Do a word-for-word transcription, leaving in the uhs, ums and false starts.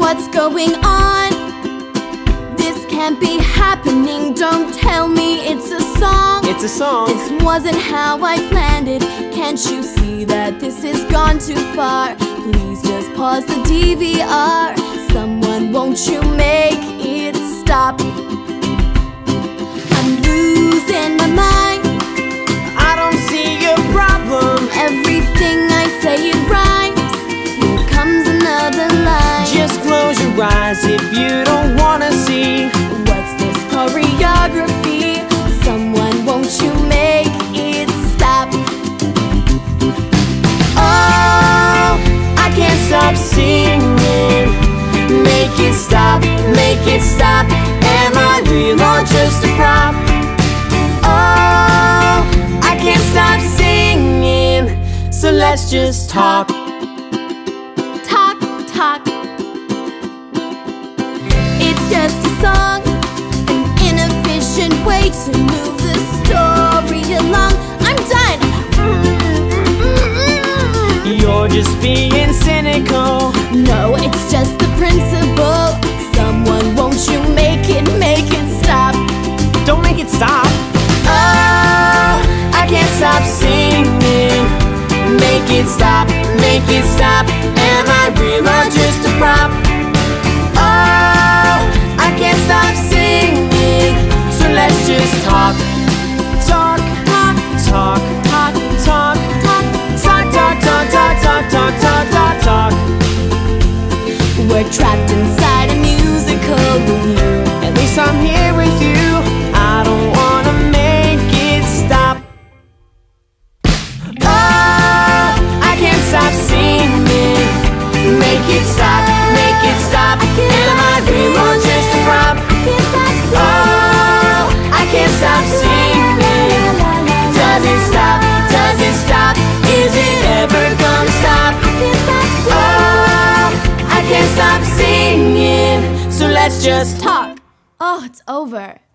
what's going on? This can't be happening, don't tell me it's a song. It's a song. This wasn't how I planned it. Can't you see that this has gone too far? Please just pause the D V R. Someone, won't you make it stop? I'm losing my mind. I don't see your problem. Everything I say it rhymes. Here comes another line. Just close your eyes if you don't wanna see. What's this choreography? Someone, won't you make it stop? Oh, I can't stop singing. Make it stop, make it stop. Am I real or just a prop? Oh, I can't stop singing. So let's just talk. Talk, talk. It's just a song, an inefficient way to move the story along. I'm done. You're just being cynical. No, it's just the principle. Someone, won't you make it, make it stop? Don't make it stop. Oh, I can't stop singing. Make it stop, make it stop. Am I real or just a prop? Oh, I can't stop singing. So let's just talk. Talk, talk, talk, talk, talk, talk, talk, talk, talk, talk, talk, talk, talk, talk. We're trapped inside a musical review. At least I'm here with you. I don't wanna make it stop. Oh, I can't stop singing. Make it stop, make it stop. Am I real or just a prop? Oh, I can't stop singing. Does it stop? Does it stop? Is it ever gonna stop? Oh, I can't stop singing. So let's just Talk. Oh, it's over.